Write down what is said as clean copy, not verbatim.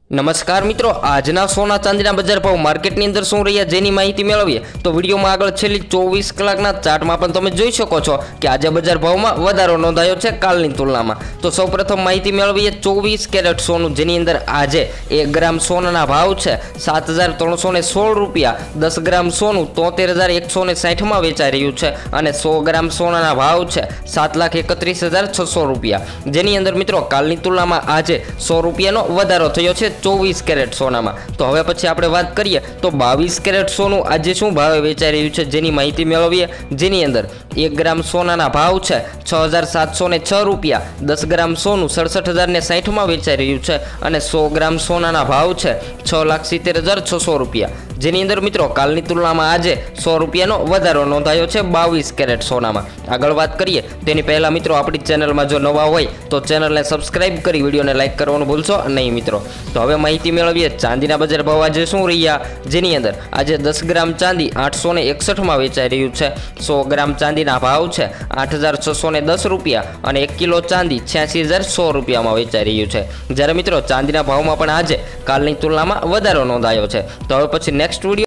नमस्कार मित्रों, आजना सोना चांदीना बजार भाव मार्केटनी अंदर शुं रह्या जेनी माहिती मेळवीए तो विडियोमां आगळ छेल्ली 24 कलाकना चार्टमां पण तमे जोई शको छो के आज बजार भावमां वधारो नोंधायो छे कालनी तुलनामां। तो सौप्रथम माहिती मेळवीए 24 केरेट सोનું जेनी अंदर आजे 1 ग्राम सोनाना भाव छे 7316 रूपिया। 10 ग्राम सोનું 73160 में वेचाई रह्युं छे अने 100 ग्राम सोनाना भाव छे 7,31,600 रूपिया। जेनी अंदर मित्रों कालनी तुलनामां आजे 100 रूपियानो वधारो थयो छे 24 केरेट सोना में। तो हवे पछी आपणे वात करीए तो 22 केरेट सोनू आज शुं भावे वेचाई रह्युं छे जेनी माहिती मेळवीए। जेनी अंदर 1 ग्राम सोनाना भाव छे 6,706 रूपिया। 10 ग्राम सोनू 67,060 में वेचाई रह्युं छे अने 100 ग्राम सोनाना भाव छे 6,70,600 रूपिया। जेनी अंदर मित्रों कालनी तुलनामां आजे 100 रूपियानो वधारो नोंधायो छे 22 केरेट सोना में। आगळ वात करीए तेनी पहेला मित्रों आपणी चेनल में जो नवा होय तो चेनल ने सब्सक्राइब करी वीडियो ने लाइक करवानुं भूलशो नहीं मित्रों। तो हवे माहिती मेळवीए चांदीना बजार भाव आज शुं रह्या। जेनी अंदर आज 10 ग्राम चांदी 861 में वेचाई रह्युं छे। 100 ग्राम चांदीना भाव छे 8,610 रूपिया अने 1 किलो चांदी 86,100 रूपिया में वेचाई रह्युं छे। ज्यारे मित्रों चांदीना भावमां पण आज कालनी तुलनामां वधारो नोंधायो छे। तो हवे पछी नेक्स्ट वीडियो